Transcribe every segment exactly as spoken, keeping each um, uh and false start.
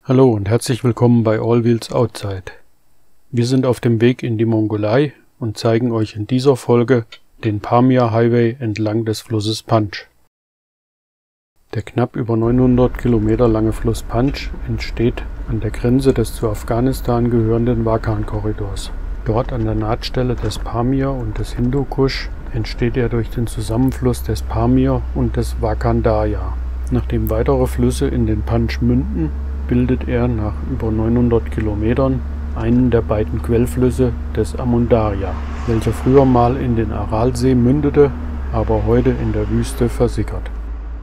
Hallo und herzlich willkommen bei All Wheels Outside. Wir sind auf dem Weg in die Mongolei und zeigen euch in dieser Folge den Pamir Highway entlang des Flusses Panj. Der knapp über neunhundert Kilometer lange Fluss Panj entsteht an der Grenze des zu Afghanistan gehörenden Wakhan-Korridors. Dort an der Nahtstelle des Pamir und des Hindukusch entsteht er durch den Zusammenfluss des Pamir und des Wakhan Darya. Nachdem weitere Flüsse in den Panj münden, bildet er nach über neunhundert Kilometern einen der beiden Quellflüsse des Amu Darya, welcher früher mal in den Aralsee mündete, aber heute in der Wüste versickert.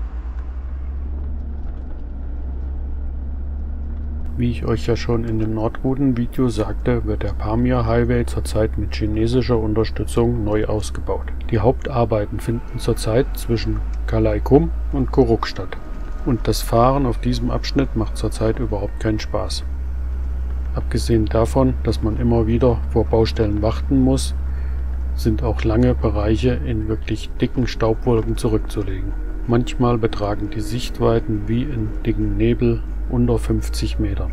Wie ich euch ja schon in dem Nordrouten-Video sagte, wird der Pamir Highway zurzeit mit chinesischer Unterstützung neu ausgebaut. Die Hauptarbeiten finden zurzeit zwischen Kalaikkum und Kuruk statt. Und das Fahren auf diesem Abschnitt macht zurzeit überhaupt keinen Spaß. Abgesehen davon, dass man immer wieder vor Baustellen warten muss, sind auch lange Bereiche in wirklich dicken Staubwolken zurückzulegen. Manchmal betragen die Sichtweiten wie in dicken Nebel unter fünfzig Metern.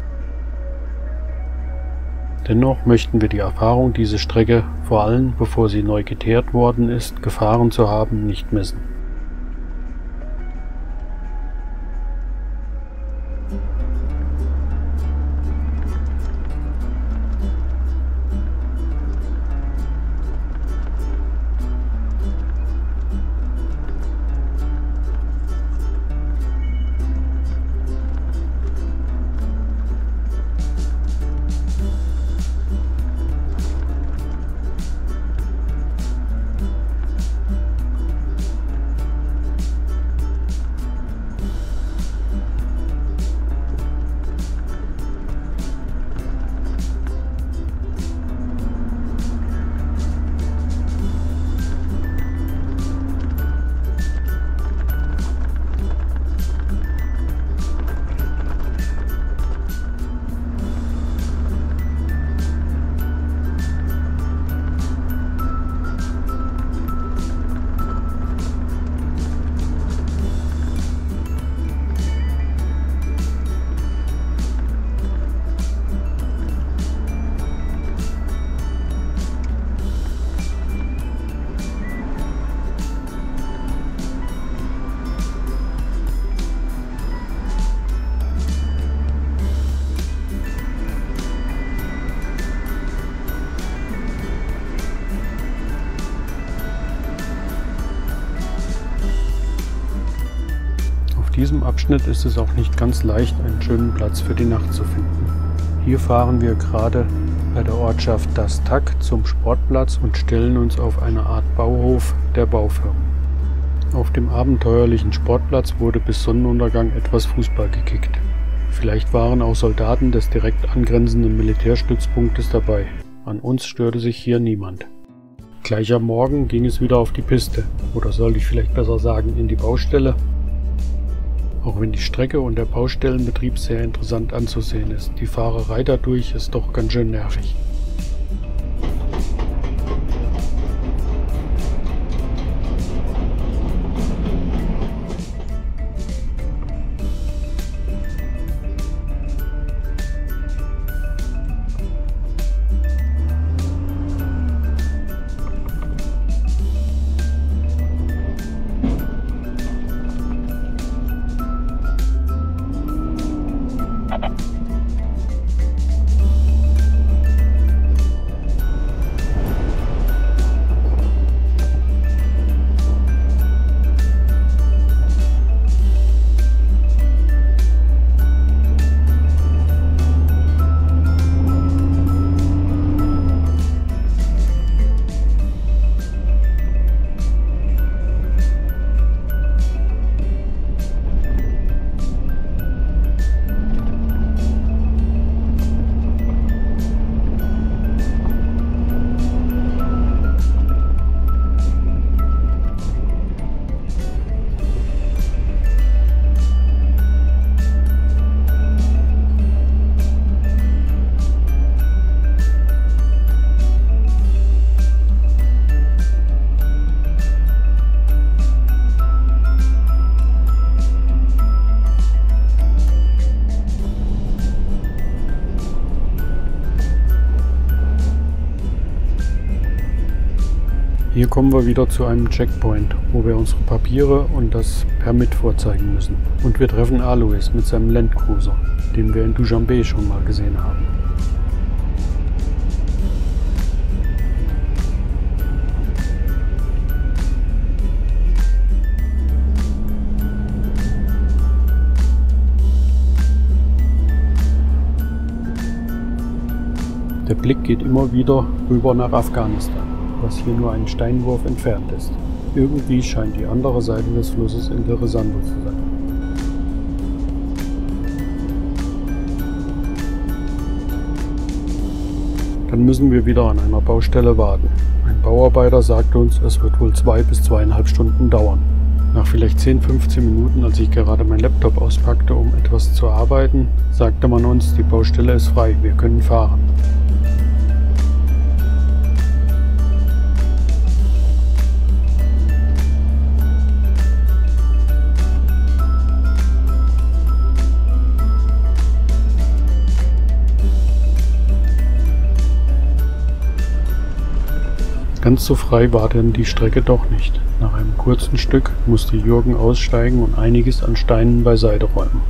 Dennoch möchten wir die Erfahrung, diese Strecke, vor allem bevor sie neu geteert worden ist, gefahren zu haben, nicht missen. Auf diesem Abschnitt ist es auch nicht ganz leicht, einen schönen Platz für die Nacht zu finden. Hier fahren wir gerade bei der Ortschaft Dastak zum Sportplatz und stellen uns auf eine Art Bauhof der Baufirmen. Auf dem abenteuerlichen Sportplatz wurde bis Sonnenuntergang etwas Fußball gekickt. Vielleicht waren auch Soldaten des direkt angrenzenden Militärstützpunktes dabei. An uns störte sich hier niemand. Gleich am Morgen ging es wieder auf die Piste, oder sollte ich vielleicht besser sagen, in die Baustelle. Auch wenn die Strecke und der Baustellenbetrieb sehr interessant anzusehen ist, die Fahrerei dadurch ist doch ganz schön nervig. Hier kommen wir wieder zu einem Checkpoint, wo wir unsere Papiere und das Permit vorzeigen müssen. Und wir treffen Alois mit seinem Landcruiser, den wir in Dushanbe schon mal gesehen haben. Der Blick geht immer wieder rüber nach Afghanistan, was hier nur ein Steinwurf entfernt ist. Irgendwie scheint die andere Seite des Flusses interessanter zu sein. Dann müssen wir wieder an einer Baustelle warten. Ein Bauarbeiter sagt uns, es wird wohl zwei bis zweieinhalb Stunden dauern. Nach vielleicht zehn bis fünfzehn Minuten, als ich gerade meinen Laptop auspackte, um etwas zu arbeiten, sagte man uns, die Baustelle ist frei, wir können fahren. Ganz so frei war denn die Strecke doch nicht. Nach einem kurzen Stück musste Jürgen aussteigen und einiges an Steinen beiseite räumen.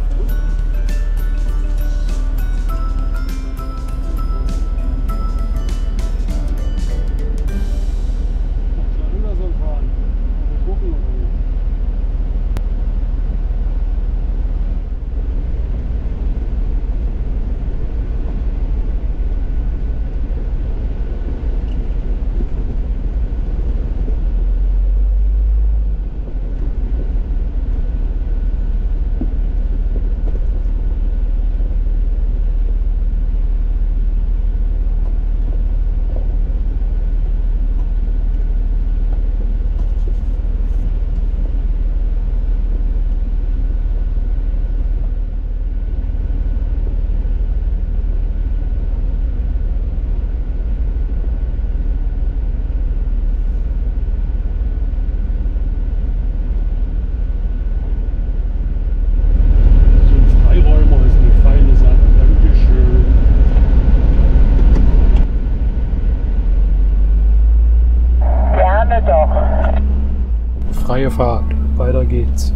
Freie Fahrt, weiter geht's.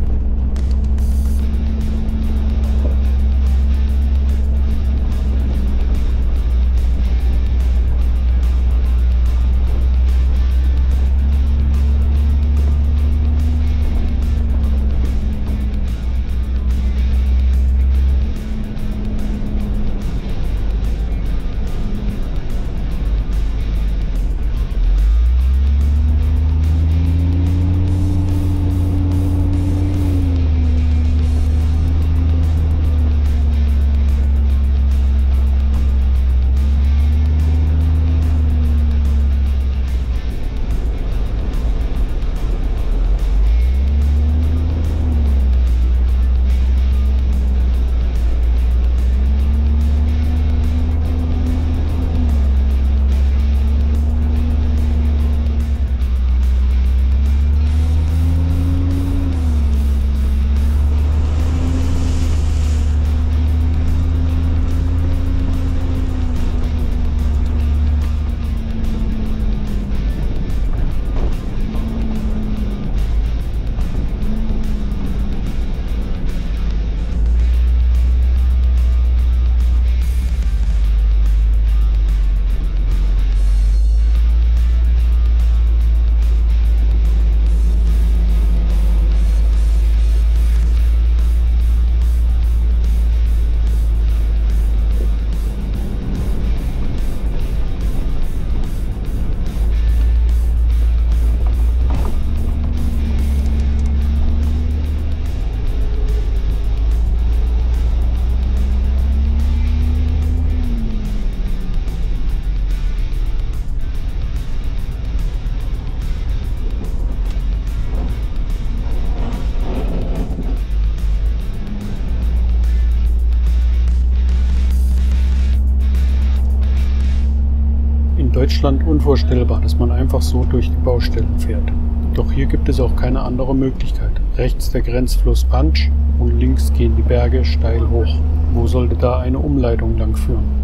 Deutschland unvorstellbar, dass man einfach so durch die Baustellen fährt. Doch hier gibt es auch keine andere Möglichkeit. Rechts der Grenzfluss Panch und links gehen die Berge steil hoch. Wo sollte da eine Umleitung lang führen?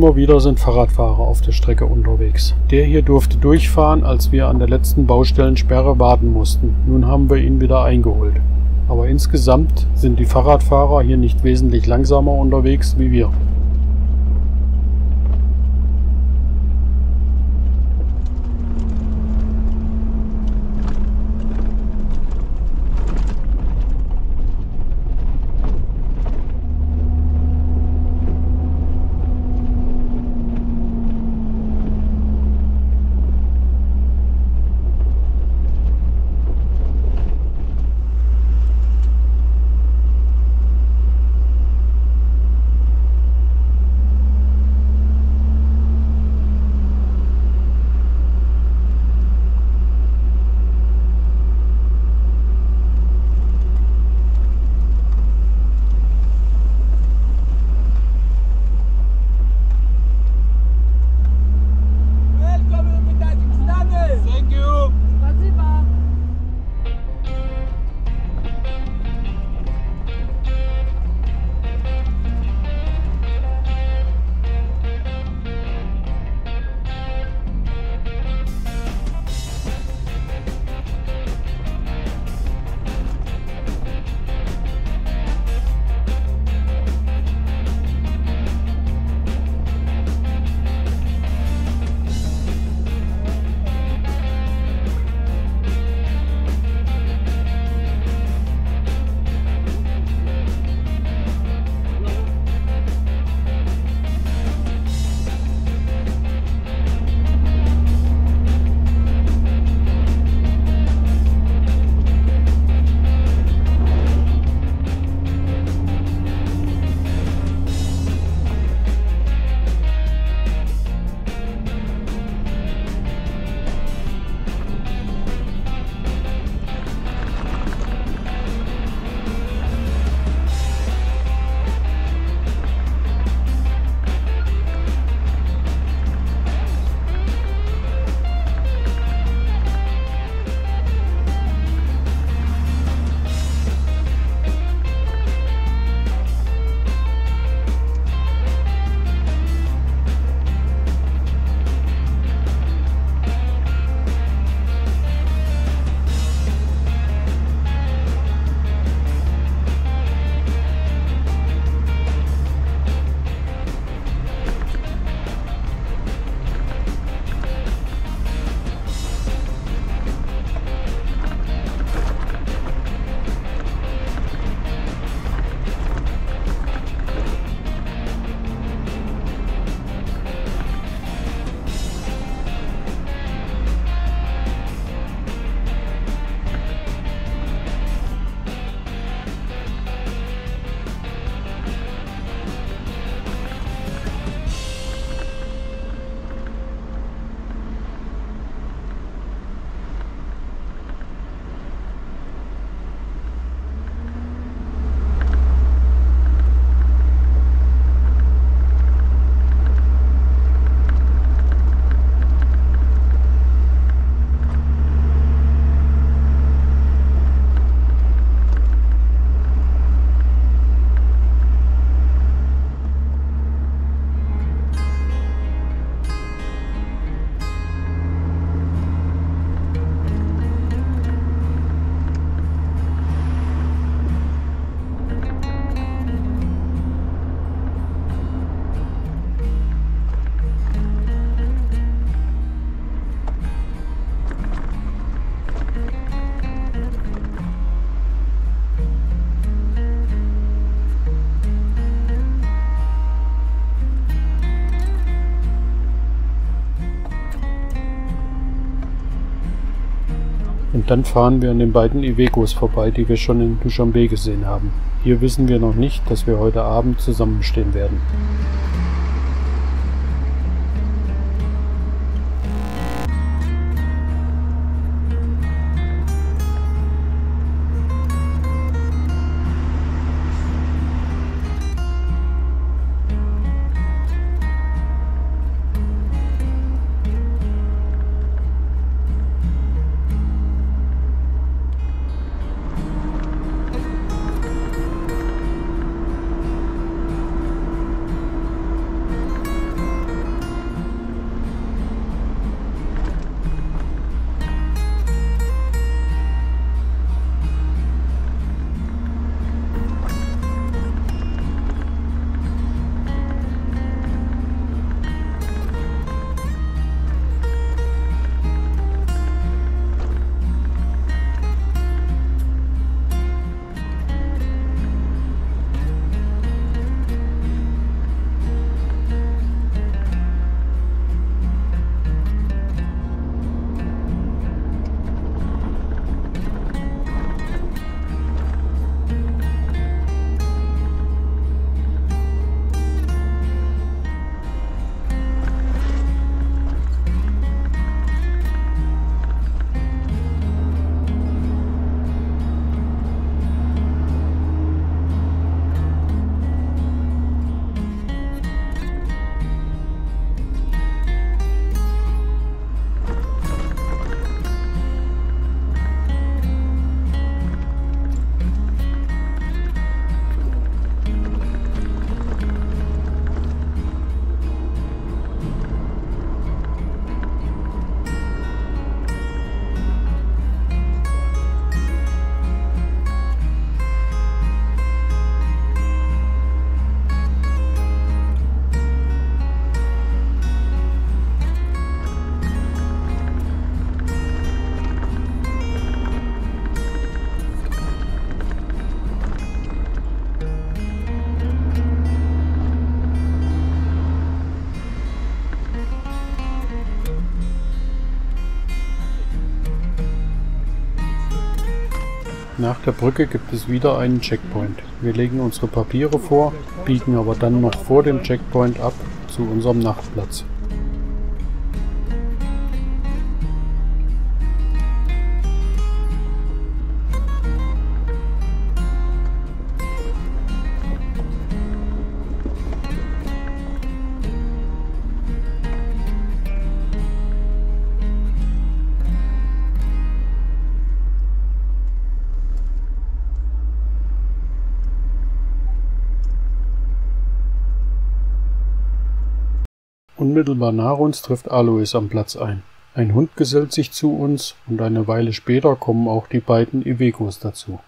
Immer wieder sind Fahrradfahrer auf der Strecke unterwegs. Der hier durfte durchfahren, als wir an der letzten Baustellensperre warten mussten. Nun haben wir ihn wieder eingeholt. Aber insgesamt sind die Fahrradfahrer hier nicht wesentlich langsamer unterwegs wie wir. Und dann fahren wir an den beiden Ivecos vorbei, die wir schon in Duschanbe gesehen haben. Hier wissen wir noch nicht, dass wir heute Abend zusammenstehen werden. Nach der Brücke gibt es wieder einen Checkpoint. Wir legen unsere Papiere vor, biegen aber dann noch vor dem Checkpoint ab zu unserem Nachtplatz. Unmittelbar nach uns trifft Alois am Platz ein. Ein Hund gesellt sich zu uns und eine Weile später kommen auch die beiden Iwegos dazu.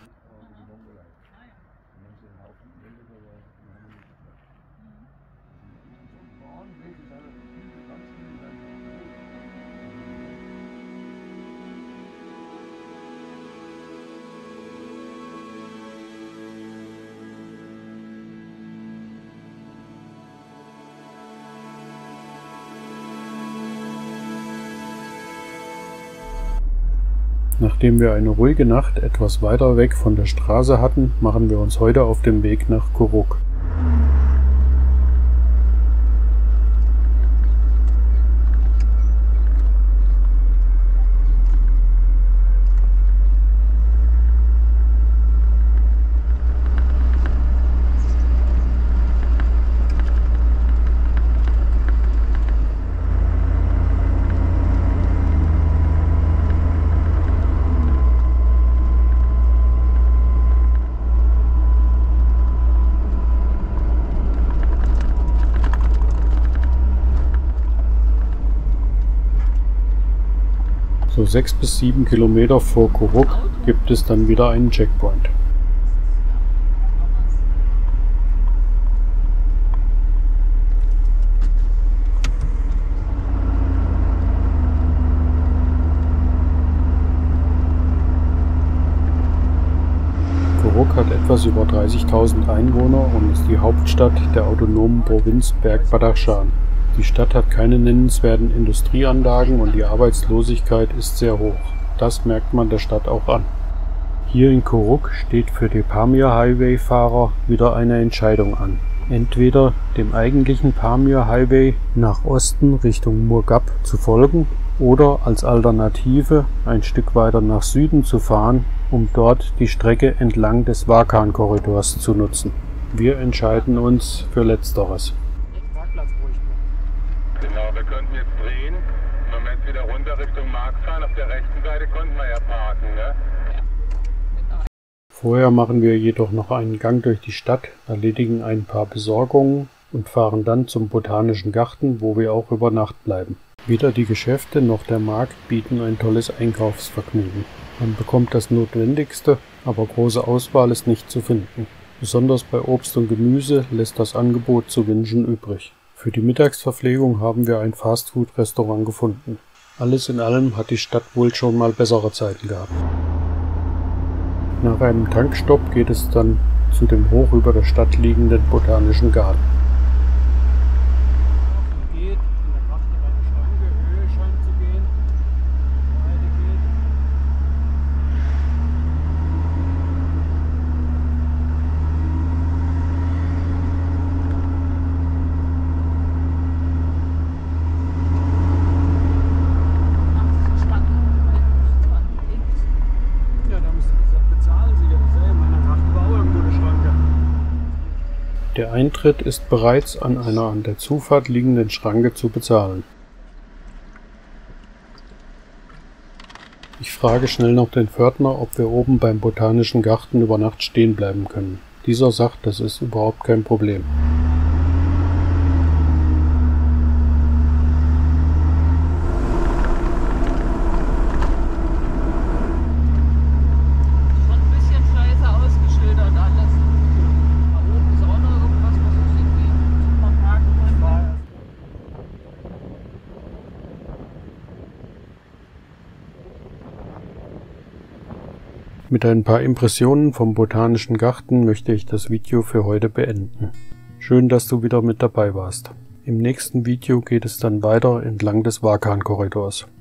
Nachdem wir eine ruhige Nacht etwas weiter weg von der Straße hatten, machen wir uns heute auf den Weg nach Kuruk. So sechs bis sieben Kilometer vor Kuruk gibt es dann wieder einen Checkpoint. Kuruk hat etwas über dreißigtausend Einwohner und ist die Hauptstadt der autonomen Provinz Berg-Badachshan. Die Stadt hat keine nennenswerten Industrieanlagen und die Arbeitslosigkeit ist sehr hoch. Das merkt man der Stadt auch an. Hier in Kuruk steht für die Pamir Highway-Fahrer wieder eine Entscheidung an. Entweder dem eigentlichen Pamir Highway nach Osten Richtung Murghab zu folgen oder als Alternative ein Stück weiter nach Süden zu fahren, um dort die Strecke entlang des Wakhan-Korridors zu nutzen. Wir entscheiden uns für Letzteres. Genau, wir könnten jetzt drehen, im Moment wieder runter Richtung Markt fahren, auf der rechten Seite konnten wir ja parken, ne? Vorher machen wir jedoch noch einen Gang durch die Stadt, erledigen ein paar Besorgungen und fahren dann zum Botanischen Garten, wo wir auch über Nacht bleiben. Weder die Geschäfte noch der Markt bieten ein tolles Einkaufsvergnügen. Man bekommt das Notwendigste, aber große Auswahl ist nicht zu finden. Besonders bei Obst und Gemüse lässt das Angebot zu wünschen übrig. Für die Mittagsverpflegung haben wir ein Fastfood-Restaurant gefunden. Alles in allem hat die Stadt wohl schon mal bessere Zeiten gehabt. Nach einem Tankstopp geht es dann zu dem hoch über der Stadt liegenden Botanischen Garten. Der Eintritt ist bereits an einer an der Zufahrt liegenden Schranke zu bezahlen. Ich frage schnell noch den Pförtner, ob wir oben beim Botanischen Garten über Nacht stehen bleiben können. Dieser sagt, das ist überhaupt kein Problem. Mit ein paar Impressionen vom Botanischen Garten möchte ich das Video für heute beenden. Schön, dass du wieder mit dabei warst. Im nächsten Video geht es dann weiter entlang des Wakhan-Korridors.